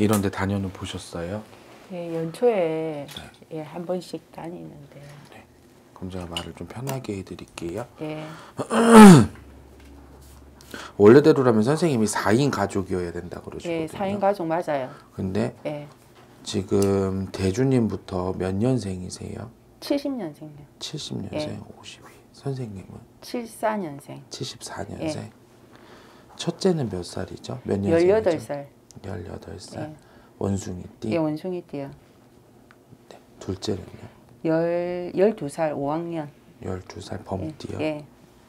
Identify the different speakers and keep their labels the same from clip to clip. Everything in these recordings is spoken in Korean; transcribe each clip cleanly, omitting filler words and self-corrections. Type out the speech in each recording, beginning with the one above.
Speaker 1: 이런 데 다녀는 보셨어요?
Speaker 2: 예, 연초에 예, 한 번씩 다니는데.
Speaker 1: 네. 그럼 제가 말을 좀 편하게 해드릴게요.
Speaker 2: 예.
Speaker 1: 원래대로라면 선생님이 4인 가족이어야 된다 그러시거든요.
Speaker 2: 예, 4인 가족 맞아요.
Speaker 1: 근데
Speaker 2: 예.
Speaker 1: 지금 대주님부터 몇 년생이세요?
Speaker 2: 70년생이요.
Speaker 1: 70년생,
Speaker 2: 예.
Speaker 1: 52. 선생님은?
Speaker 2: 74년생.
Speaker 1: 74년생.
Speaker 2: 예.
Speaker 1: 첫째는 몇 살이죠? 몇 년생이죠?
Speaker 2: 18살.
Speaker 1: 18살.
Speaker 2: 예.
Speaker 1: 원숭이띠.
Speaker 2: 예, 원숭이띠요.
Speaker 1: 네. 둘째는요?
Speaker 2: 12살, 5학년.
Speaker 1: 12살 범띠요.
Speaker 2: 예.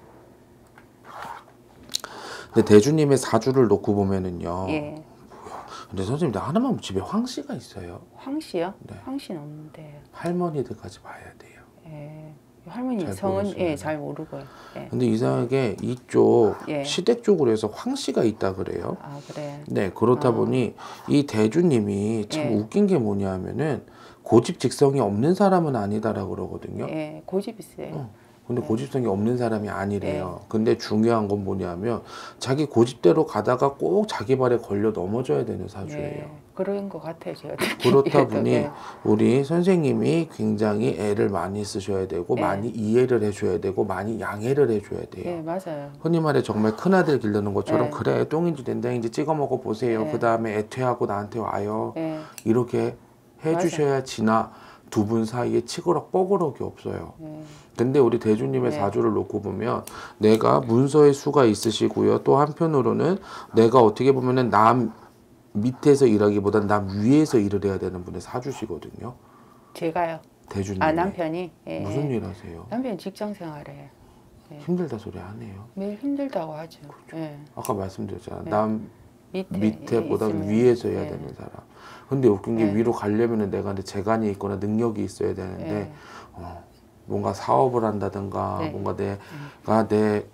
Speaker 1: 근데 대주님의 사주를 놓고 보면은요.
Speaker 2: 예.
Speaker 1: 근데 선생님, 나 하나만 집에 황씨가 있어요.
Speaker 2: 황씨요?
Speaker 1: 네.
Speaker 2: 황씨는 없는데.
Speaker 1: 할머니들까지 봐야 돼요.
Speaker 2: 예. 할머니
Speaker 1: 잘
Speaker 2: 성은
Speaker 1: 모르시네요.
Speaker 2: 예, 잘 모르고요. 예.
Speaker 1: 근데 이상하게 이쪽
Speaker 2: 예.
Speaker 1: 시댁 쪽으로 해서 황씨가 있다 그래요.
Speaker 2: 아, 그래.
Speaker 1: 네, 그렇다 보니 이 대주님이 참
Speaker 2: 예.
Speaker 1: 웃긴 게 뭐냐면은 고집직성이 없는 사람은 아니다라고 그러거든요.
Speaker 2: 예, 고집 있어요.
Speaker 1: 근데 고집성이 없는 사람이 아니래요. 근데 중요한 건 뭐냐면 자기 고집대로 가다가 꼭 자기 발에 걸려 넘어져야 되는 사주예요.
Speaker 2: 예, 그런 것 같아요, 제가.
Speaker 1: 그렇다 보니
Speaker 2: 예.
Speaker 1: 우리 선생님이 굉장히 애를 많이 쓰셔야 되고
Speaker 2: 예.
Speaker 1: 많이 이해를 해줘야 되고 많이 양해를 해줘야 돼요.
Speaker 2: 예, 맞아요.
Speaker 1: 흔히 말해 정말 큰아들 기르는 것처럼
Speaker 2: 예.
Speaker 1: 그래 똥인지 된장인지 찍어 먹어 보세요.
Speaker 2: 예.
Speaker 1: 그 다음에 애퇴하고 나한테 와요.
Speaker 2: 예.
Speaker 1: 이렇게 해주셔야 지나 두 분 사이에 치그럭 뻐그럭이 없어요.
Speaker 2: 예.
Speaker 1: 근데 우리 대주님의
Speaker 2: 네.
Speaker 1: 사주를 놓고 보면 내가 문서의 수가 있으시고요. 또 한편으로는 내가 어떻게 보면은 남 밑에서 일하기보다는 남 위에서 일을 해야 되는 분의 사주시거든요.
Speaker 2: 제가요.
Speaker 1: 대주님.
Speaker 2: 아, 남편이. 예.
Speaker 1: 무슨 일 하세요?
Speaker 2: 남편 직장 생활해. 예.
Speaker 1: 힘들다 소리 하네요.
Speaker 2: 매일 힘들다고 하죠. 예.
Speaker 1: 아까 말씀드렸잖아.
Speaker 2: 네.
Speaker 1: 남 밑에보다
Speaker 2: 있으면,
Speaker 1: 위에서 해야
Speaker 2: 예.
Speaker 1: 되는 사람. 근데 웃긴 게
Speaker 2: 네.
Speaker 1: 위로 가려면은 내가 근데 재간이 있거나 능력이 있어야 되는데
Speaker 2: 예.
Speaker 1: 뭔가 사업을 한다든가
Speaker 2: 네.
Speaker 1: 뭔가 내가 내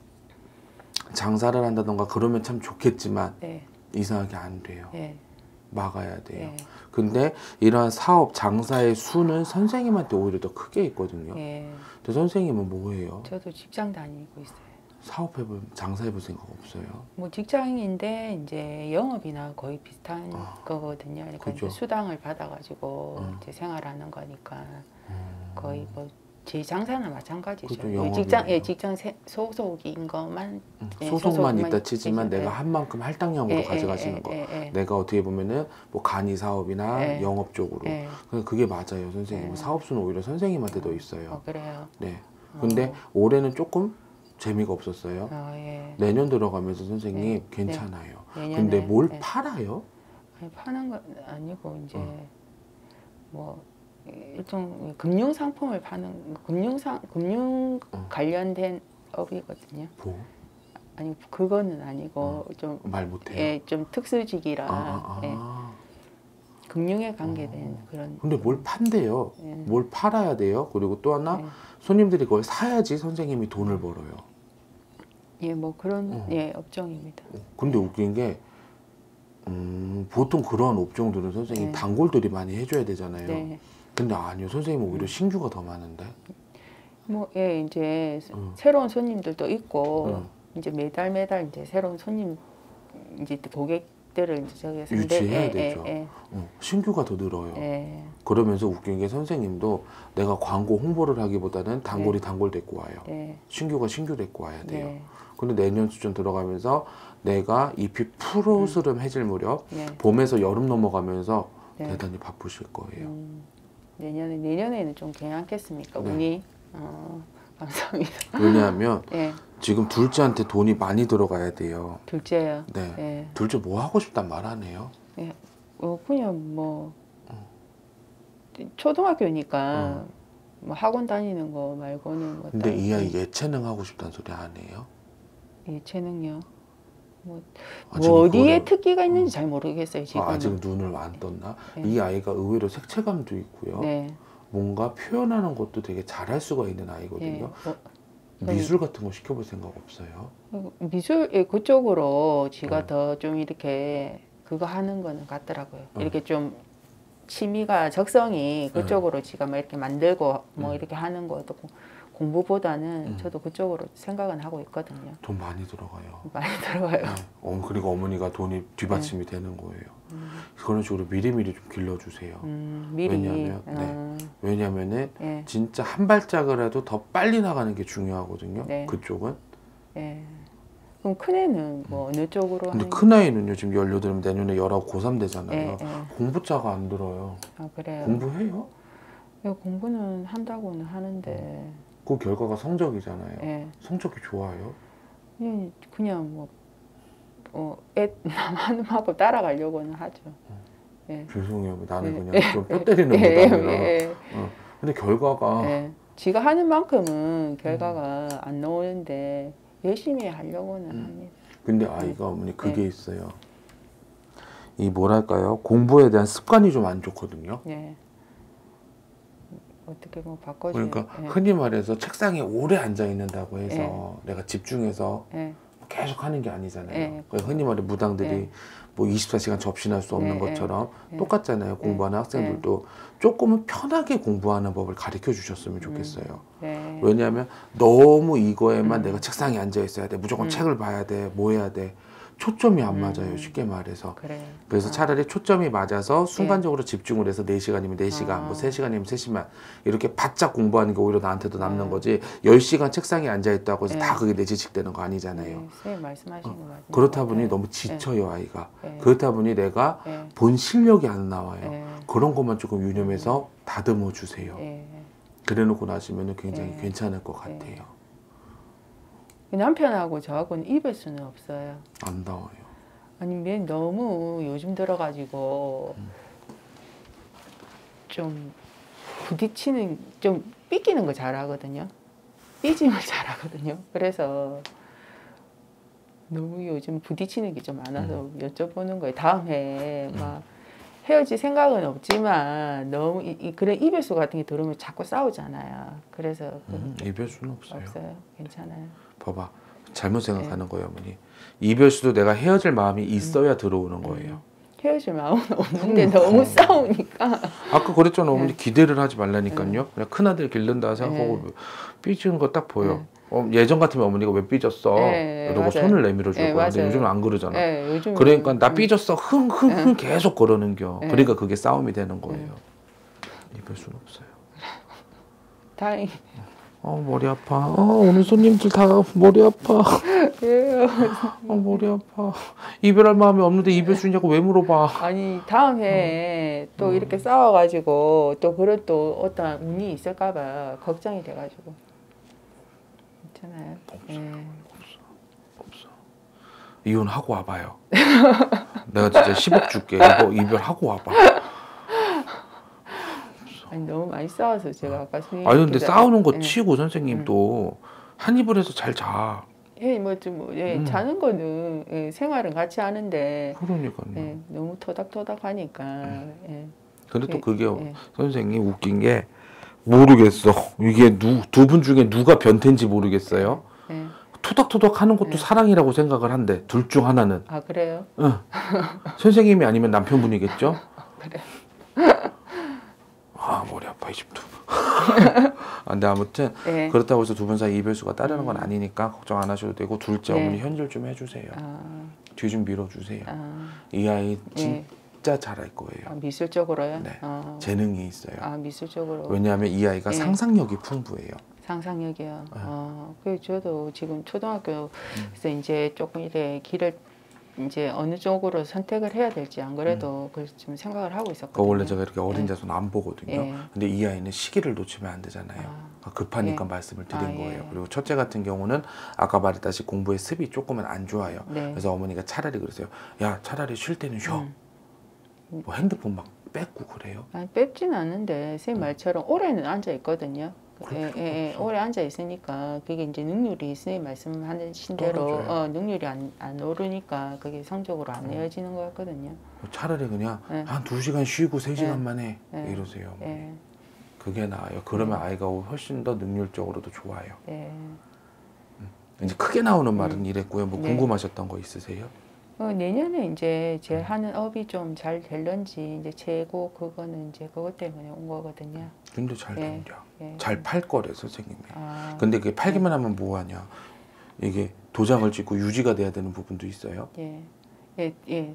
Speaker 1: 장사를 한다든가 그러면 참 좋겠지만
Speaker 2: 예.
Speaker 1: 이상하게 안 돼요.
Speaker 2: 예.
Speaker 1: 막아야 돼요.
Speaker 2: 예.
Speaker 1: 근데 이러한 사업 장사의 수는 선생님한테 오히려 더 크게 있거든요.
Speaker 2: 예.
Speaker 1: 근데 선생님은 뭐예요?
Speaker 2: 저도 직장 다니고 있어요.
Speaker 1: 사업해볼 장사해볼 생각 없어요?
Speaker 2: 뭐 직장인데 이제 영업이나 거의 비슷한 거거든요. 그러니까
Speaker 1: 그죠.
Speaker 2: 이제 수당을 받아가지고 이제 생활하는 거니까 거의 뭐 제 장사나 마찬가지죠.
Speaker 1: 그죠,
Speaker 2: 뭐 직장
Speaker 1: 영업이네요.
Speaker 2: 직장 소속인 것만 예,
Speaker 1: 소속만 있다
Speaker 2: 소속만
Speaker 1: 치지만
Speaker 2: 치지,
Speaker 1: 내가
Speaker 2: 예.
Speaker 1: 한 만큼 할당량으로
Speaker 2: 예,
Speaker 1: 가져가시는
Speaker 2: 예,
Speaker 1: 거.
Speaker 2: 예, 예.
Speaker 1: 내가 어떻게 보면은 뭐 간이 사업이나
Speaker 2: 예.
Speaker 1: 영업 쪽으로.
Speaker 2: 예.
Speaker 1: 그게 맞아요, 선생님. 사업수는 오히려 선생님한테 더 있어요.
Speaker 2: 그래요.
Speaker 1: 네. 근데 올해는 조금 재미가 없었어요.
Speaker 2: 예.
Speaker 1: 내년 들어가면서 선생님
Speaker 2: 네.
Speaker 1: 괜찮아요.
Speaker 2: 내년에,
Speaker 1: 근데 뭘
Speaker 2: 네.
Speaker 1: 팔아요?
Speaker 2: 아니, 파는 건 아니고 이제 뭐 일종 금융 상품을 파는 금융 관련된 업이거든요.
Speaker 1: 뭐?
Speaker 2: 아니 그거는 아니고 좀
Speaker 1: 말 못해요.
Speaker 2: 예, 좀 특수직이라 예,
Speaker 1: 아.
Speaker 2: 금융에 관계된 그런.
Speaker 1: 근데 뭘 판대요?
Speaker 2: 예.
Speaker 1: 뭘 팔아야 돼요? 그리고 또 하나
Speaker 2: 예.
Speaker 1: 손님들이 그걸 사야지 선생님이 돈을 벌어요.
Speaker 2: 예, 뭐 그런 예, 업종입니다.
Speaker 1: 근데 웃긴 게 보통 그러한 업종들은 선생님
Speaker 2: 네.
Speaker 1: 단골들이 많이 해줘야 되잖아요.
Speaker 2: 네.
Speaker 1: 근데 아니요, 선생님은 오히려 신규가 더 많은데.
Speaker 2: 뭐 예, 이제 새로운 손님들도 있고
Speaker 1: 응.
Speaker 2: 이제 매달 이제 새로운 손님 이제 고객들을 이제 저기
Speaker 1: 유치해야 되죠.
Speaker 2: 예,
Speaker 1: 신규가 더 늘어요.
Speaker 2: 예,
Speaker 1: 그러면서 웃긴 게 선생님도 내가 광고 홍보를 하기보다는 단골이 단골 데리고 와요.
Speaker 2: 예,
Speaker 1: 신규가 신규 데리고 와야 돼요.
Speaker 2: 네.
Speaker 1: 근데 내년 수준 들어가면서 내가 잎이 푸르스름해질 무렵
Speaker 2: 네.
Speaker 1: 봄에서 여름 넘어가면서
Speaker 2: 네.
Speaker 1: 대단히 바쁘실 거예요.
Speaker 2: 내년에는 좀 괜찮겠습니까?
Speaker 1: 네.
Speaker 2: 운이 감사합니다.
Speaker 1: 왜냐하면
Speaker 2: 예,
Speaker 1: 지금 둘째한테 돈이 많이 들어가야 돼요.
Speaker 2: 둘째요.
Speaker 1: 네.
Speaker 2: 예,
Speaker 1: 둘째 뭐 하고 싶단 말 안 해요?
Speaker 2: 예, 그냥 뭐 초등학교니까 뭐 학원 다니는 거 말고는 뭐
Speaker 1: 근데
Speaker 2: 다른
Speaker 1: 이 아이 예체능 하고 싶다는 소리 안 해요?
Speaker 2: 예체능요. 뭐
Speaker 1: 아직
Speaker 2: 어디에
Speaker 1: 그거를-
Speaker 2: 특기가 있는지 잘 모르겠어요 지금.
Speaker 1: 아직 눈을 안 떴나?
Speaker 2: 네.
Speaker 1: 이 아이가 의외로 색채감도 있고요.
Speaker 2: 네.
Speaker 1: 뭔가 표현하는 것도 되게 잘할 수가 있는
Speaker 2: 예.
Speaker 1: 아이거든요. 미술 같은 거 시켜볼 생각 없어요?
Speaker 2: 미술 그쪽으로 지가
Speaker 1: 네.
Speaker 2: 더 좀 이렇게 그거 하는 거는 같더라고요.
Speaker 1: 네.
Speaker 2: 이렇게 좀 취미가 적성이 그쪽으로 지가 막 이렇게 만들고 뭐 이렇게 하는 것도 공부보다는 저도 그쪽으로 생각은 하고 있거든요.
Speaker 1: 돈 많이 들어가요.
Speaker 2: 많이 들어가요.
Speaker 1: 네. 그리고 어머니가 돈이 뒷받침이 되는 거예요. 그런 식으로 미리미리 좀 길러주세요.
Speaker 2: 미리.
Speaker 1: 왜냐면은
Speaker 2: 예.
Speaker 1: 진짜 한 발짝이라도 더 빨리 나가는 게 중요하거든요.
Speaker 2: 네.
Speaker 1: 그쪽은.
Speaker 2: 예. 그럼 큰애는 뭐 어느 쪽으로
Speaker 1: 근데
Speaker 2: 하는?
Speaker 1: 큰아이는요 지금 18이면 내년에 19, 고3 되잖아요.
Speaker 2: 예, 예.
Speaker 1: 공부자가 안 들어요.
Speaker 2: 아 그래요.
Speaker 1: 공부해요?
Speaker 2: 예, 공부는 한다고는 하는데.
Speaker 1: 그 결과가 성적이잖아요.
Speaker 2: 예.
Speaker 1: 성적이 좋아요?
Speaker 2: 그냥 뭐 애 남하고 따라가려고는 하죠. 예.
Speaker 1: 죄송해요. 나는
Speaker 2: 예.
Speaker 1: 그냥 좀 뼈 때리는
Speaker 2: 예,
Speaker 1: 무당이라.
Speaker 2: 예.
Speaker 1: 근데 결과가
Speaker 2: 예. 지가 하는 만큼은 결과가 안 나오는데 열심히 하려고는 합니다.
Speaker 1: 근데 아이가 어머니 그게
Speaker 2: 예.
Speaker 1: 있어요. 이 뭐랄까요? 공부에 대한 습관이 좀 안 좋거든요.
Speaker 2: 예. 어떻게 뭐 바꿔줘요.
Speaker 1: 그러니까
Speaker 2: 예.
Speaker 1: 흔히 말해서 책상에 오래 앉아 있는다고 해서
Speaker 2: 예.
Speaker 1: 내가 집중해서
Speaker 2: 예.
Speaker 1: 계속 하는 게 아니잖아요.
Speaker 2: 예.
Speaker 1: 그러니까 흔히 말해 무당들이
Speaker 2: 예.
Speaker 1: 뭐 24시간 접신할 수 없는
Speaker 2: 예.
Speaker 1: 것처럼
Speaker 2: 예.
Speaker 1: 똑같잖아요. 공부하는 학생들도 조금은 편하게 공부하는 법을 가르쳐 주셨으면 좋겠어요.
Speaker 2: 네.
Speaker 1: 왜냐하면 너무 이거에만 내가 책상에 앉아 있어야 돼. 무조건
Speaker 2: 음.
Speaker 1: 책을 봐야 돼. 뭐 해야 돼. 초점이 안 맞아요. 쉽게 말해서.
Speaker 2: 그래.
Speaker 1: 그래서 차라리 초점이 맞아서 순간적으로 집중을 해서 4시간이면 4시간, 뭐 3시간이면 3시간 이렇게 바짝 공부하는 게 오히려 나한테도 남는 거지 10시간 책상에 앉아있다고 해서 다 그게 내 지식되는 거 아니잖아요.
Speaker 2: 선생님 말씀하시는 거 맞아요.
Speaker 1: 그렇다 보니 너무 지쳐요 아이가.
Speaker 2: 네.
Speaker 1: 그렇다 보니 내가
Speaker 2: 네.
Speaker 1: 본 실력이 안 나와요.
Speaker 2: 네.
Speaker 1: 그런 것만 조금 유념해서 다듬어 주세요.
Speaker 2: 예.
Speaker 1: 그래 놓고 나시면 굉장히
Speaker 2: 네.
Speaker 1: 괜찮을 것 같아요.
Speaker 2: 남편하고 저하고는 입을 수는 없어요.
Speaker 1: 안 나와요.
Speaker 2: 아니 맨 너무 요즘 들어가지고 좀 부딪히는 좀 삐끼는 거 잘하거든요. 삐짐을 잘하거든요. 그래서 너무 요즘 부딪히는 게 좀 많아서 여쭤보는 거예요. 다음 해에 막 헤어질 생각은 없지만 너무 그런 이별수 같은 게 들어오면 자꾸 싸우잖아요. 그래서
Speaker 1: 이별수는 없어요.
Speaker 2: 없어요. 괜찮아요.
Speaker 1: 봐봐. 잘못 생각하는 거예요, 어머니. 이별수도 내가 헤어질 마음이 있어야 들어오는 거예요.
Speaker 2: 헤어질 마음은 없는데 너무 싸우니까.
Speaker 1: 아까 그랬잖아, 어머니. 기대를 하지 말라니까요. 그냥 큰아들 기른다 생각하고 삐지는 거 딱 보여. 예전 같으면 어머니가 왜 삐졌어? 이러고
Speaker 2: 맞아요.
Speaker 1: 손을 내밀어 줄 거야. 근데
Speaker 2: 맞아요.
Speaker 1: 요즘은 안 그러잖아.
Speaker 2: 요즘은,
Speaker 1: 그러니까 나 삐졌어. 흥 계속 그러는겨. 그러니까 그게 싸움이 되는 거예요. 이별수는 없어요.
Speaker 2: 다행히.
Speaker 1: 머리 아파. 오늘 손님들 다 머리 아파.
Speaker 2: 왜요?
Speaker 1: 머리 아파. 이별할 마음이 없는데 이별수냐고 왜 물어봐.
Speaker 2: 아니 다음 해에 또 이렇게 싸워가지고 또 그런 또 어떤 운이 있을까봐 걱정이 돼가지고. 괜찮아요.
Speaker 1: 없어. 이혼하고 와봐요. 내가 진짜 10억 줄게. 이거 이별하고 와봐.
Speaker 2: 아니 너무 많이 싸워서 제가 아까 선생님.
Speaker 1: 아니 근데 싸우는 거 치고 선생님도 한 입을 해서 잘 자.
Speaker 2: 자는 거는 생활은 같이 하는데.
Speaker 1: 그러니까요.
Speaker 2: 너무 토닥토닥 하니까.
Speaker 1: 근데 또 그게 선생님 웃긴 게 모르겠어. 이게 두 분 중에 누가 변태인지 모르겠어요. 토닥토닥 하는 것도 사랑이라고 생각을 한대. 둘 중 하나는.
Speaker 2: 아 그래요?
Speaker 1: 응. 선생님이 아니면 남편분이겠죠?
Speaker 2: 그래.
Speaker 1: 머리 아파 이 집도. 근데 아무튼 그렇다고 해서 두 분 사이 이별수가 따르는 건 아니니까 걱정 안 하셔도 되고 둘째 어머니 현질 좀 해주세요. 뒤 좀 밀어주세요. 이 아이 진짜 잘할 거예요.
Speaker 2: 미술적으로요?
Speaker 1: 네. 재능이 있어요.
Speaker 2: 미술적으로.
Speaker 1: 왜냐하면 이 아이가 상상력이 풍부해요.
Speaker 2: 상상력이요. 그래서 저도 지금 초등학교에서 이제 조금 이래 길을 이제 어느 쪽으로 선택을 해야 될지 안 그래도 그래서 지금 생각을 하고 있었거든요.
Speaker 1: 원래 제가 이렇게 어린 자손 안 보거든요. 근데 이 아이는 시기를 놓치면 안 되잖아요. 급하니까 말씀을 드린 거예요. 그리고 첫째 같은 경우는 아까 말했다시피 공부의 습이 조금은 안 좋아요. 그래서 어머니가 차라리 그러세요. 야 차라리 쉴 때는 쉬어. 뭐 핸드폰 막 뺏고 그래요?
Speaker 2: 아니, 뺏지는 않는데 선생님 말처럼 오래는 앉아 있거든요. 오래 앉아 있으니까 그게 이제 능률이 선생님 말씀하신 대로 능률이 안 오르니까 그게 성적으로 안 내어지는 것 같거든요.
Speaker 1: 차라리 그냥 한 2시간 쉬고 3시간만 해 이러세요. 그게 나아요. 그러면 아이가 훨씬 더 능률적으로도 좋아요.
Speaker 2: 네.
Speaker 1: 이제 크게 나오는 말은 이랬고요. 뭐 궁금하셨던 거 있으세요?
Speaker 2: 내년에 이제 제 하는 업이 좀 잘 될런지 이제 최고 그거는 이제 그것 때문에 온 거거든요.
Speaker 1: 근데 잘
Speaker 2: 예,
Speaker 1: 된다.
Speaker 2: 예.
Speaker 1: 잘 팔 거래 선생님이.
Speaker 2: 아,
Speaker 1: 근데 그게 팔기만 하면 뭐하냐. 이게 도장을 찍고 유지가 돼야 되는 부분도 있어요.
Speaker 2: 예, 예, 예.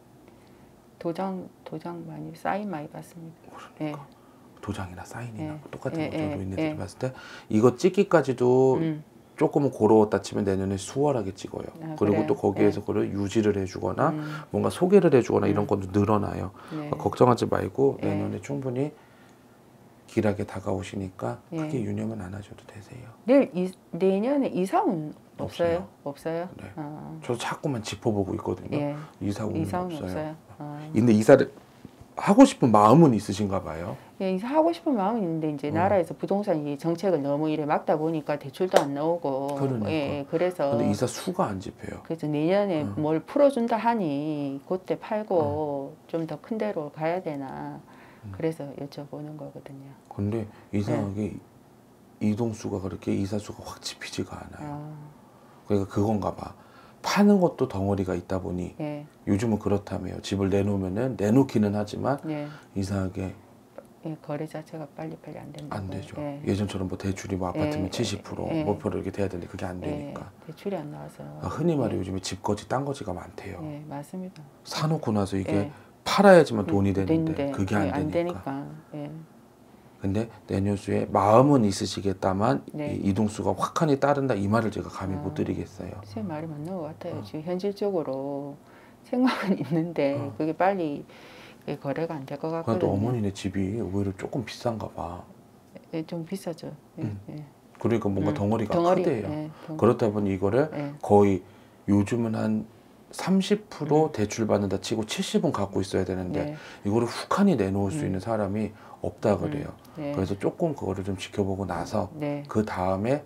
Speaker 2: 도장 많이 사인 많이 받습니다.
Speaker 1: 그러니까 도장이나 사인이나
Speaker 2: 예.
Speaker 1: 똑같은
Speaker 2: 예,
Speaker 1: 거죠.
Speaker 2: 예,
Speaker 1: 노인네들이
Speaker 2: 예.
Speaker 1: 봤을 때 이거 찍기까지도
Speaker 2: 음.
Speaker 1: 조금 고러웠다 치면 내년에 수월하게 찍어요.
Speaker 2: 아,
Speaker 1: 그리고
Speaker 2: 그래요?
Speaker 1: 또 거기에서
Speaker 2: 예.
Speaker 1: 그걸 유지를 해주거나
Speaker 2: 음.
Speaker 1: 뭔가 소개를 해주거나 이런 것도 늘어나요.
Speaker 2: 네.
Speaker 1: 그러니까 걱정하지 말고
Speaker 2: 예.
Speaker 1: 내년에 충분히 길하게 다가오시니까
Speaker 2: 예.
Speaker 1: 크게 유념은 안 하셔도 되세요.
Speaker 2: 내년에 이사운 없어요? 없어요?
Speaker 1: 네.
Speaker 2: 아,
Speaker 1: 저도 자꾸만 짚어보고 있거든요.
Speaker 2: 예.
Speaker 1: 이사운은
Speaker 2: 이사운
Speaker 1: 없어요.
Speaker 2: 없어요. 아.
Speaker 1: 근데 이사를 하고 싶은 마음은 있으신가 봐요.
Speaker 2: 예, 이사하고 싶은 마음이 있는데 이제 나라에서 부동산 이 정책을 너무 이래 막다 보니까 대출도 안 나오고
Speaker 1: 그러니까.
Speaker 2: 예, 그래서
Speaker 1: 근데 이사 수가 안 집혀요.
Speaker 2: 그래서 내년에 뭘 풀어준다 하니 그때 팔고 좀 더 큰 데로 가야 되나 그래서 여쭤보는 거거든요.
Speaker 1: 근데 이상하게 이동수가 그렇게 이사수가 확 집히지가 않아요.
Speaker 2: 아,
Speaker 1: 그러니까 그건가 봐. 파는 것도 덩어리가 있다 보니
Speaker 2: 예,
Speaker 1: 요즘은 그렇다며요. 집을 내놓으면은 내놓기는 하지만
Speaker 2: 예,
Speaker 1: 이상하게
Speaker 2: 예, 거래 자체가 빨리빨리 안 된다고.
Speaker 1: 안 되죠.
Speaker 2: 예,
Speaker 1: 예전처럼 뭐 대출이 뭐 아파트면
Speaker 2: 예,
Speaker 1: 70%
Speaker 2: 예.
Speaker 1: 목표로 이렇게 돼야 되는데 그게 안
Speaker 2: 예,
Speaker 1: 되니까.
Speaker 2: 대출이 안 나와서.
Speaker 1: 흔히 말해
Speaker 2: 예,
Speaker 1: 요즘에 집거지 딴거지가 많대요.
Speaker 2: 예, 맞습니다.
Speaker 1: 사놓고 나서 이게
Speaker 2: 예.
Speaker 1: 팔아야지만 돈이 되는데
Speaker 2: 되는데,
Speaker 1: 그게
Speaker 2: 예,
Speaker 1: 안 되니까.
Speaker 2: 예,
Speaker 1: 근데 내년수에 마음은 있으시겠다만
Speaker 2: 네.
Speaker 1: 이 이동수가 확하니 따른다 이 말을 제가 감히
Speaker 2: 아.
Speaker 1: 못 드리겠어요.
Speaker 2: 제 말이 맞는 것 같아요. 지금 현실적으로 생각은 있는데 그게 빨리 거래가 안 될 것
Speaker 1: 그냥
Speaker 2: 같거든요.
Speaker 1: 또 어머니네 집이 오히려 조금 비싼가 봐.
Speaker 2: 예, 좀 비싸죠. 예, 예.
Speaker 1: 그러니까 뭔가 덩어리가
Speaker 2: 덩어리,
Speaker 1: 크대요.
Speaker 2: 예,
Speaker 1: 그렇다 보니 이거를
Speaker 2: 예.
Speaker 1: 거의 요즘은 한 30% 대출 받는다 치고 70은 갖고 있어야 되는데
Speaker 2: 네.
Speaker 1: 이거를 훅하니 내놓을 수 있는 사람이 없다 그래요.
Speaker 2: 네.
Speaker 1: 그래서 조금 그거를 좀 지켜보고 나서
Speaker 2: 네.
Speaker 1: 그 다음에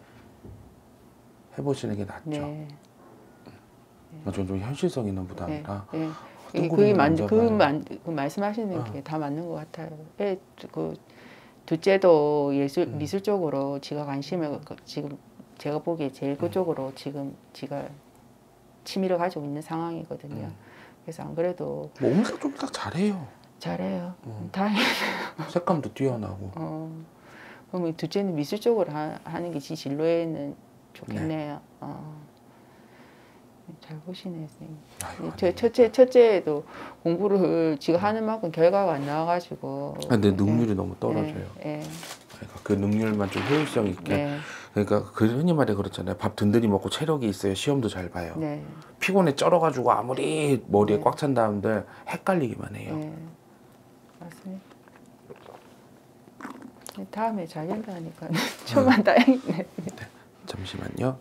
Speaker 1: 해보시는 게 낫죠.
Speaker 2: 네.
Speaker 1: 저는 좀 현실성 있는 부담이라
Speaker 2: 예.
Speaker 1: 뜬구름이 남자가
Speaker 2: 그 말씀하시는 게 다 맞는 것 같아요. 그 둘째도 미술 쪽으로 지가 관심을 지금 제가 보기에 제일 그쪽으로 지금 지가 취미를 가지고 있는 상황이거든요. 그래서 안 그래도
Speaker 1: 뭐 음색 좀 딱 잘해요.
Speaker 2: 잘해요. 다행이네요.
Speaker 1: 색감도 뛰어나고.
Speaker 2: 그러면 둘째는 미술 쪽으로 하는 게 지 진로에는 좋겠네요. 잘 보시네요, 선생님. 첫째도 공부를 지금 하는 만큼 결과가 안 나와가지고.
Speaker 1: 근데 능률이 너무 떨어져요.
Speaker 2: 예.
Speaker 1: 그러니까 그 능률만 좀 효율성 있게.
Speaker 2: 네.
Speaker 1: 그러니까 그 흔히 말해 그렇잖아요. 밥 든든히 먹고 체력이 있어야 시험도 잘 봐요.
Speaker 2: 네.
Speaker 1: 피곤해 쩔어가지고 아무리 머리에
Speaker 2: 네.
Speaker 1: 꽉 찬 다음들 헷갈리기만 해요.
Speaker 2: 네. 맞습니다. 다음에 잘 된다니까 좀만 다행이네.
Speaker 1: 잠시만요.